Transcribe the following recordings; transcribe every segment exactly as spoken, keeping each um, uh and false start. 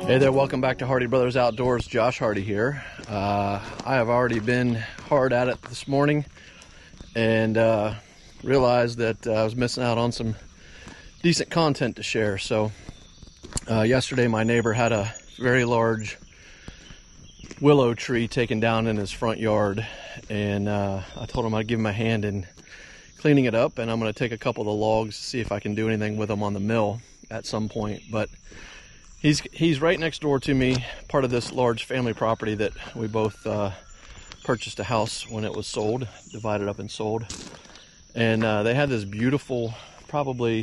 Hey there, welcome back to Hardy Brothers Outdoors. Josh Hardy here. Uh, I have already been hard at it this morning and uh, realized that uh, I was missing out on some decent content to share. So uh, yesterday my neighbor had a very large willow tree taken down in his front yard, and uh, I told him I'd give him a hand in cleaning it up, and I'm going to take a couple of the logs to see if I can do anything with them on the mill at some point. But He's, he's right next door to me, part of this large family property that we both uh, purchased a house when it was sold, divided up and sold. And uh, they had this beautiful, probably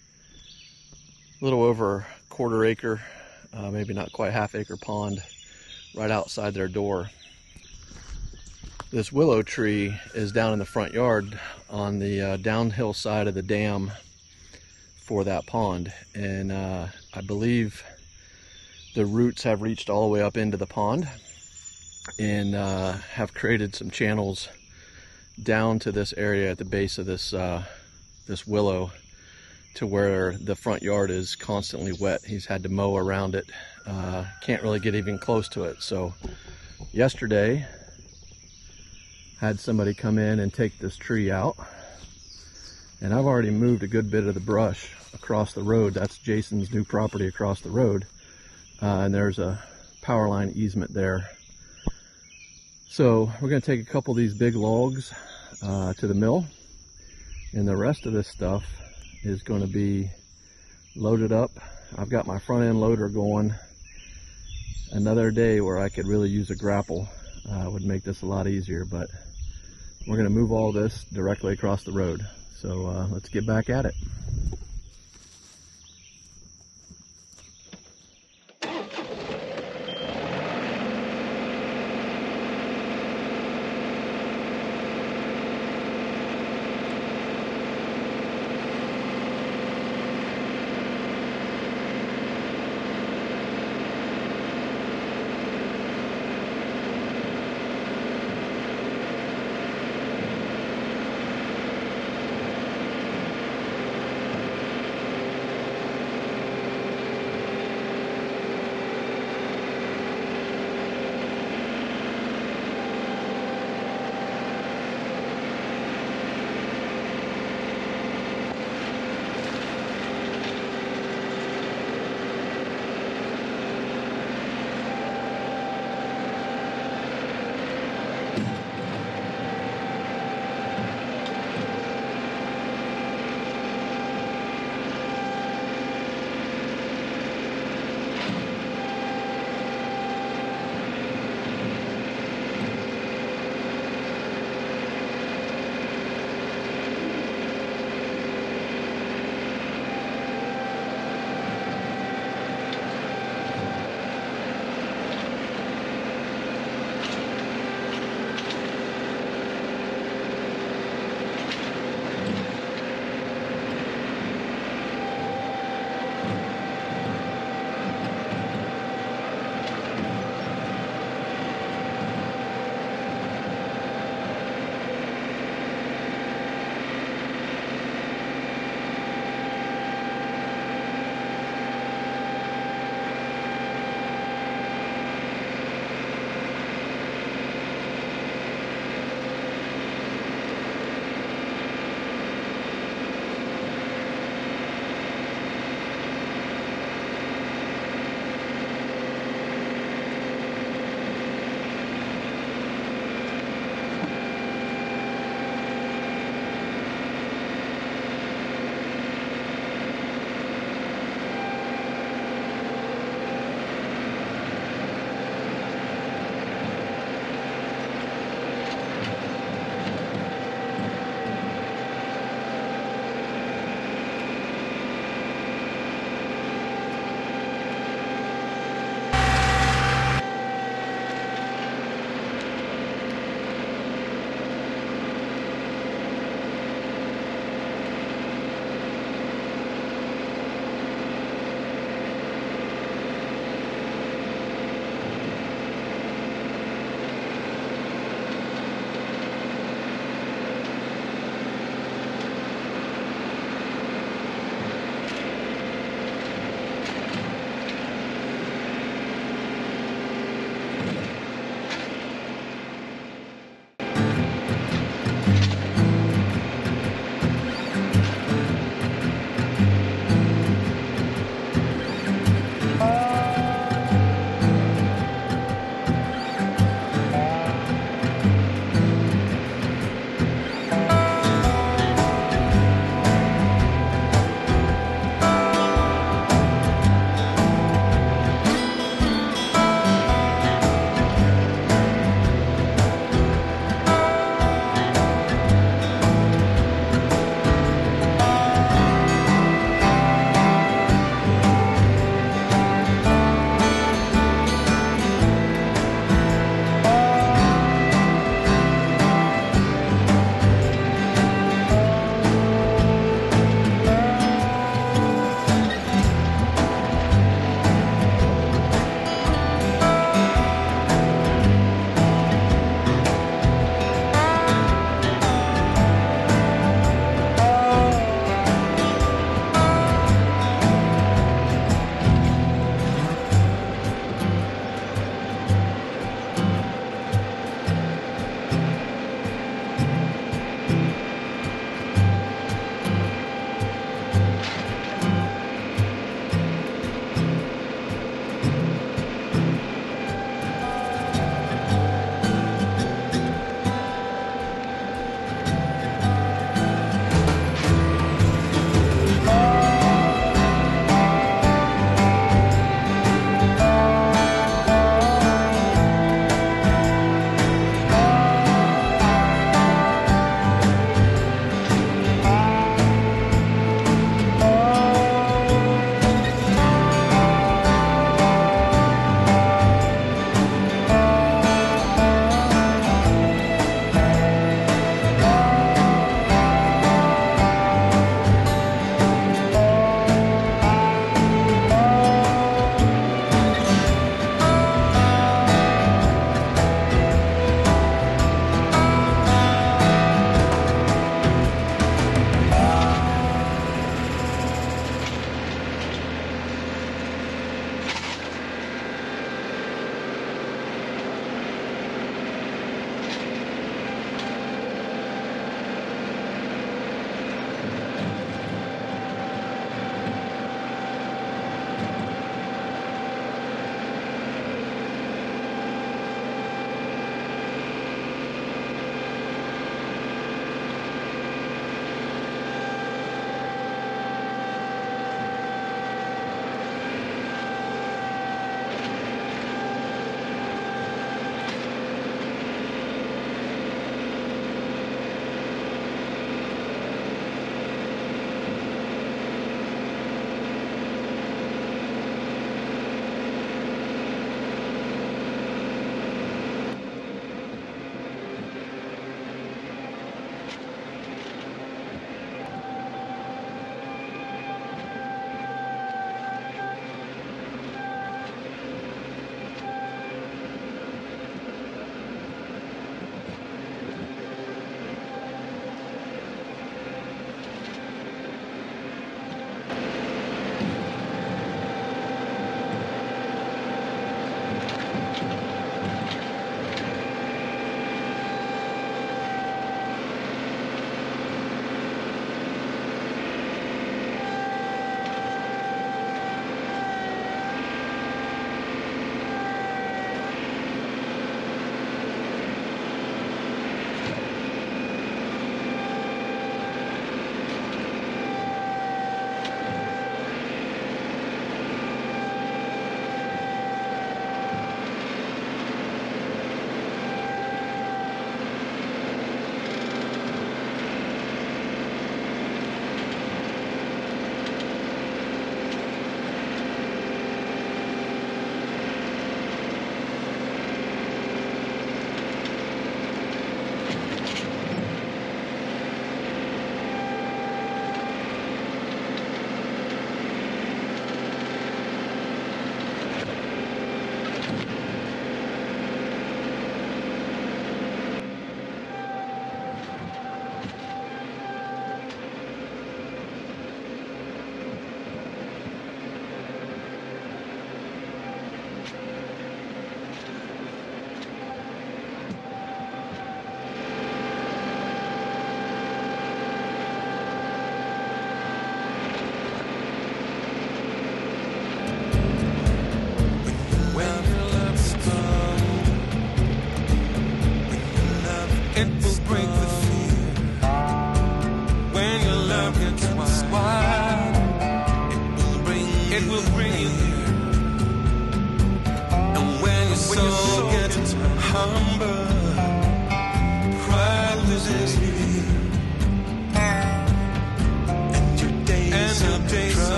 a little over a quarter acre, uh, maybe not quite half acre pond right outside their door. This willow tree is down in the front yard on the uh, downhill side of the dam for that pond. And uh, I believe the roots have reached all the way up into the pond and uh, have created some channels down to this area at the base of this uh, this willow, to where the front yard is constantly wet. He's had to mow around it. Uh, can't really get even close to it. So yesterday had somebody come in and take this tree out, and I've already moved a good bit of the brush across the road. That's Jason's new property across the road. Uh, and there's a power line easement there. So we're going to take a couple of these big logs uh, to the mill, and the rest of this stuff is going to be loaded up. I've got my front end loader going. Another day where I could really use a grapple uh, would make this a lot easier, but we're going to move all this directly across the road. So uh, let's get back at it.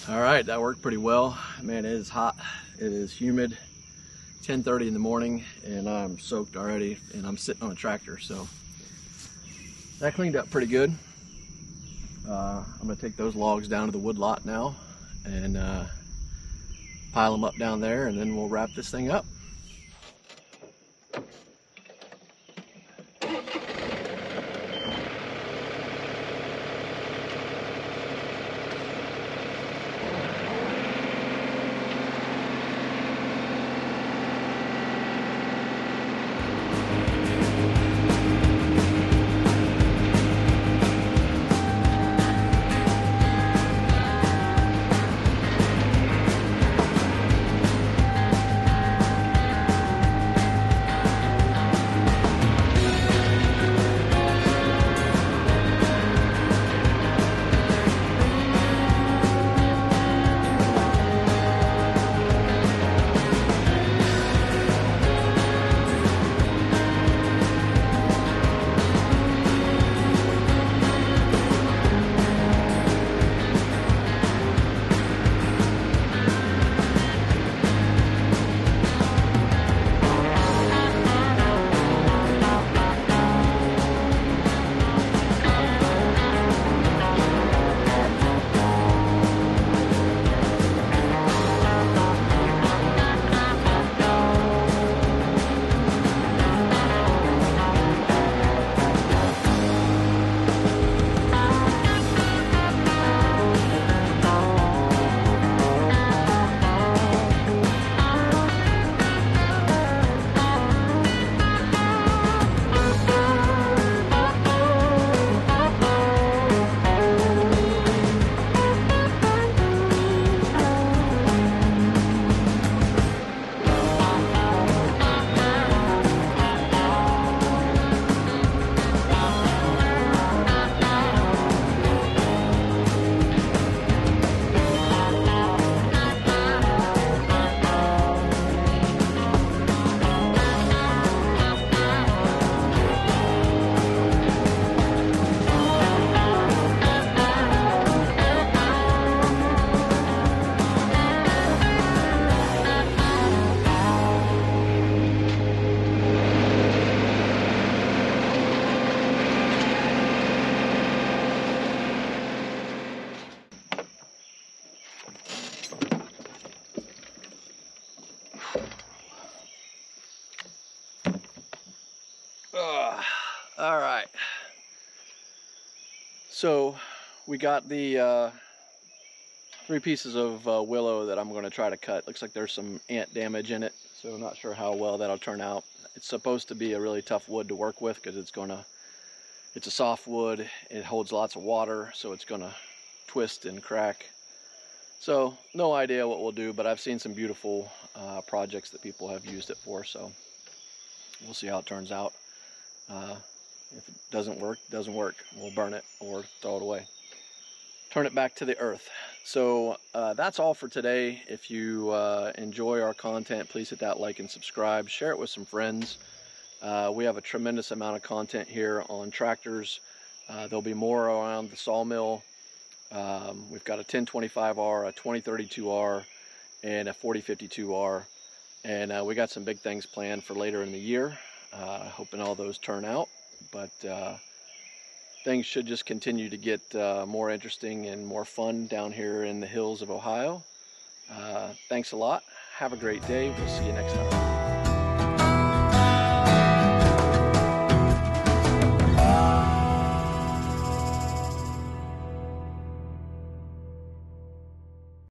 All right, that worked pretty well. Man, it is hot. It is humid. ten thirty in the morning, and I'm soaked already, and I'm sitting on a tractor, so that cleaned up pretty good. Uh, I'm gonna take those logs down to the wood lot now and uh, pile them up down there, and then we'll wrap this thing up. Uh, all right. So we got the uh, three pieces of uh, willow that I'm going to try to cut. Looks like there's some ant damage in it, so I'm not sure how well that'll turn out. It's supposed to be a really tough wood to work with because it's going to, it's a soft wood. It holds lots of water, so it's going to twist and crack. So no idea what we'll do, but I've seen some beautiful uh, projects that people have used it for, so we'll see how it turns out. Uh, if it doesn't work, it doesn't work. We'll burn it or throw it away. Turn it back to the earth. So uh, that's all for today. If you uh, enjoy our content, please hit that like and subscribe. Share it with some friends. Uh, we have a tremendous amount of content here on tractors. Uh, there'll be more around the sawmill. Um, we've got a ten twenty-five R, a twenty thirty-two R, and a forty fifty-two R. And uh, we got some big things planned for later in the year. Uh, hoping all those turn out, but uh, things should just continue to get uh, more interesting and more fun down here in the hills of Ohio. Uh, thanks a lot. Have a great day. We'll see you next time.